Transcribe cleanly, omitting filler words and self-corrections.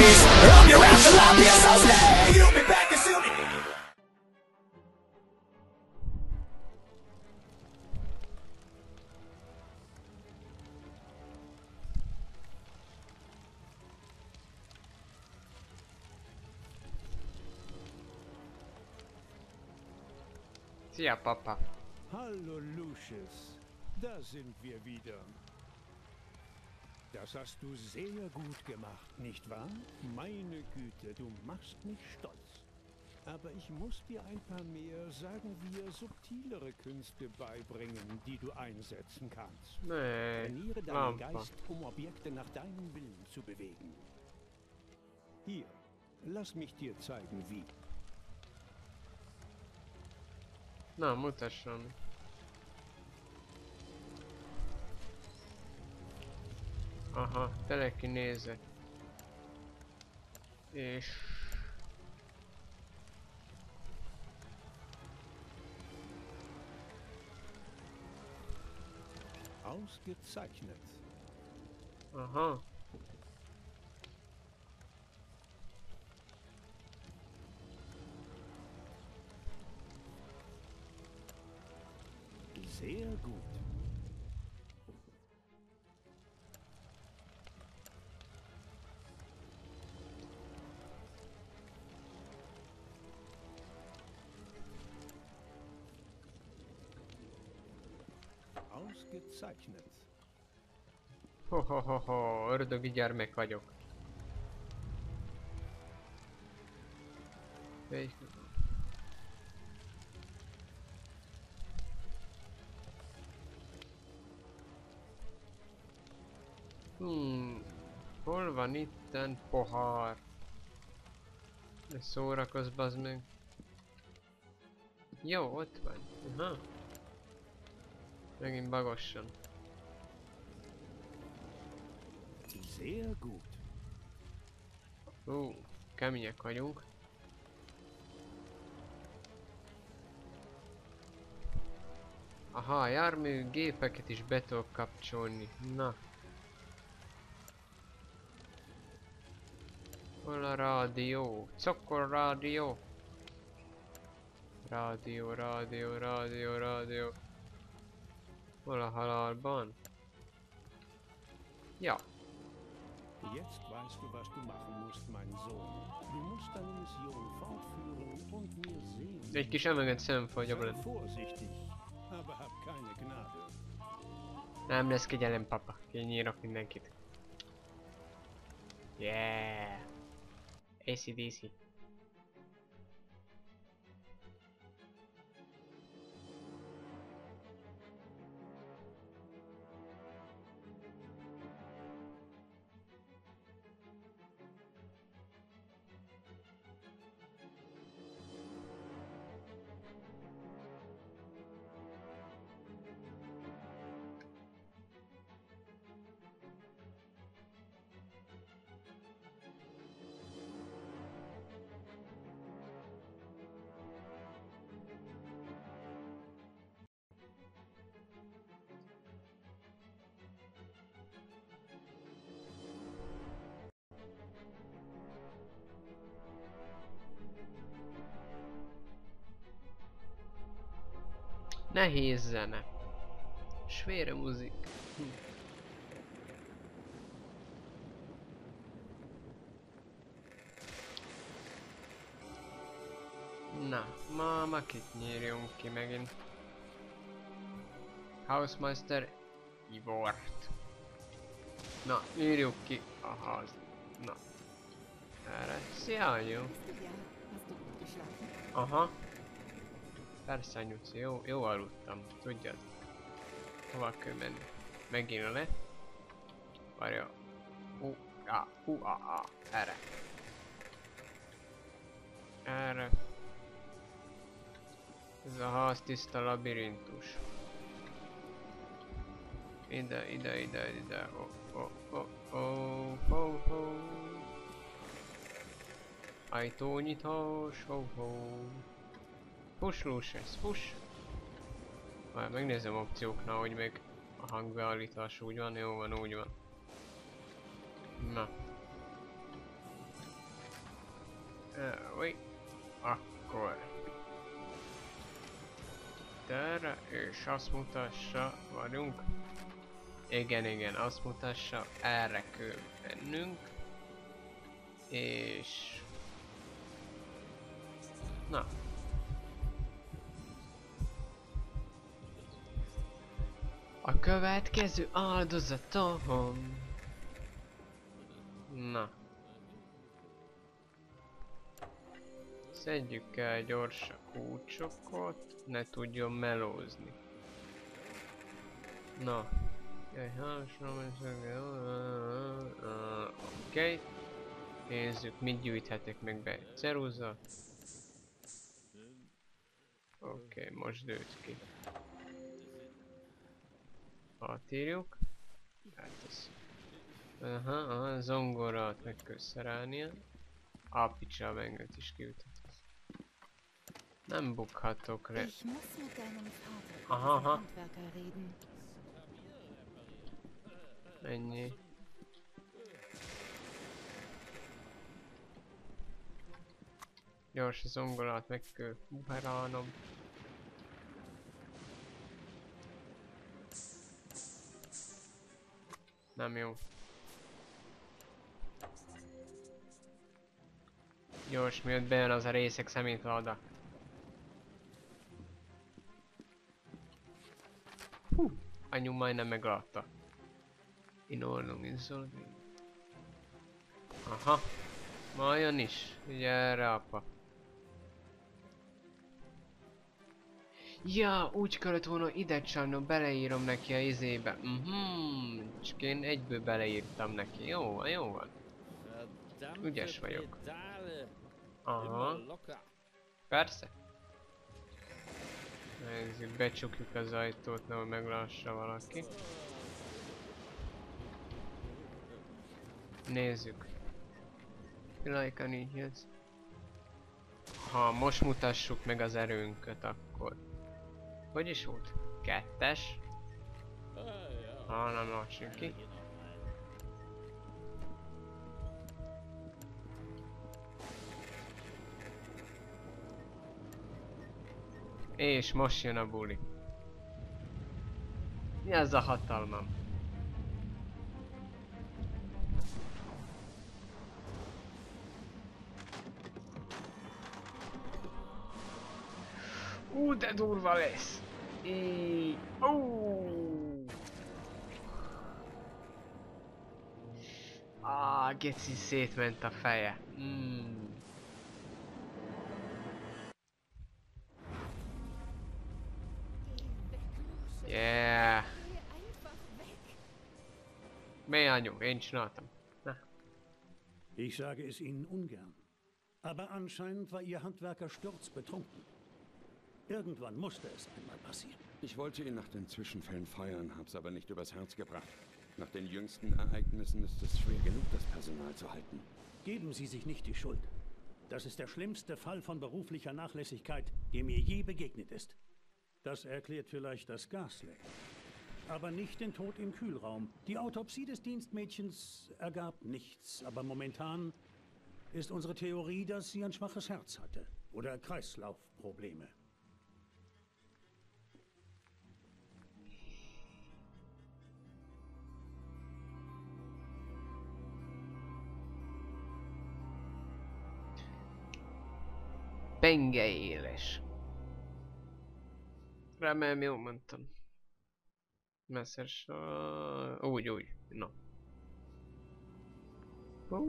piece of your afterlife, so stay. You'll be back as soon. Szia, Papa! Hallo Lucius, da sind wir wieder. Das hast du sehr gut gemacht, nicht wahr? Meine Güte, du machst mich stolz. Aber ich muss dir ein paar mehr, sagen wir, subtilere Künste beibringen, die du einsetzen kannst. Nee, Trainiere deinen Lampe. Geist, um Objekte nach deinem Willen zu bewegen. Hier, lass mich dir zeigen, wie. Na, mutasson. Aha, telekinézet. És... Ausgezeichnet. Aha. Sehr gut. Ausgezeichnet. Ho, ördögi gyermek vagyok. Hol van itten pohár? Ne szórakozz, bazd meg. Jó, ott van. Aha. Megint bagosson. Sehr gut. Kemények vagyunk. Aha, a jármű gépeket is be tudok kapcsolni. Na. Hol a rádió? Cokor rádió. Rádió. Hol a halálban? Ja. Jetzt weißt du, was du machen musst, mein Sohn. Du musst deine Mission fortführen und mir sehen. Egy kis emeget szemfagyom Sei lenne. vorsichtig, aber hab keine Gnade. Nem lesz kegyelem, papa. Kinyírok mindenkit. Yeah. AC/DC. Nehéz zene. Schwere Musik. Na, ma kit nyírjunk ki megint. Hausmeister Ivort. Na, nyírjuk ki a ház. Na. Erre. Szia, jó. Aha. Persze, anyuci, jó aludtam, tudjad. Hova kell menni? Megint le. Várja. Erre. Erre. Ez a ház tiszta labirintus. Ide. Ajtónyitós, Push, Lucius, push! Már megnézem opcióknál, hogy még a hangbeállítás úgy van, jó van, úgy van. Na. Ui. Akkor. Erre, és azt mutassa, vagyunk. Igen, azt mutassa, erre kell mennünk. És... Na. A következő áldozatom. Na. Szedjük el gyors a kulcsokat, ne tudjon melózni. Na. Oké. Nézzük, mit gyűjthetek meg be. Ceruza. Oké, most dőlt ki. Átírjuk. Eltesszük. Aha, zongorát meg kell szerelnie. Picsa a mengőt is kiüthet. Nem bukhatok le. Ich muss mit deinem Vater Aha, über aha. Handwerker reden. Ennyi. Gyors a zongorát meg kell buherálnom. Nem jó. Gyors, miatt bejön az a részek szemétláda. Hú, anyu majdnem meglátta. In ordnung, in szolgálni. Aha. Ma jön is. Ugye erre apa. Ja, úgy kellett volna ide csalnom, beleírom neki a izébe. Csak én egyből beleírtam neki. Jó van, jó van. Ügyes vagyok. Aha. Persze. Nézzük, becsukjuk az ajtót, nehogy meglássa valaki. Nézzük. Like így jössz. Ha most mutassuk meg az erőnket, akkor... Hogy is volt? 2-es. Nem lássunk ki. És most jön a buli. Mi ez a hatalmam? De durva lesz! Geci, szétment a feje. Yeah! Mi anyu, én csináltam. Na. Ich sage es Ihnen ungern. Aber anscheinend war Ihr Handwerker sturzbetrunken. Irgendwann musste es einmal passieren. Ich wollte ihn nach den Zwischenfällen feiern, hab's aber nicht übers Herz gebracht. Nach den jüngsten Ereignissen ist es schwer genug, das Personal zu halten. Geben Sie sich nicht die Schuld. Das ist der schlimmste Fall von beruflicher Nachlässigkeit, der mir je begegnet ist. Das erklärt vielleicht das Gasleck. Aber nicht den Tod im Kühlraum. Die Autopsie des Dienstmädchens ergab nichts. Aber momentan ist unsere Theorie, dass sie ein schwaches Herz hatte. Oder Kreislaufprobleme. Penge éles. Remélem jól mondtam. Messzes... Úgy. No.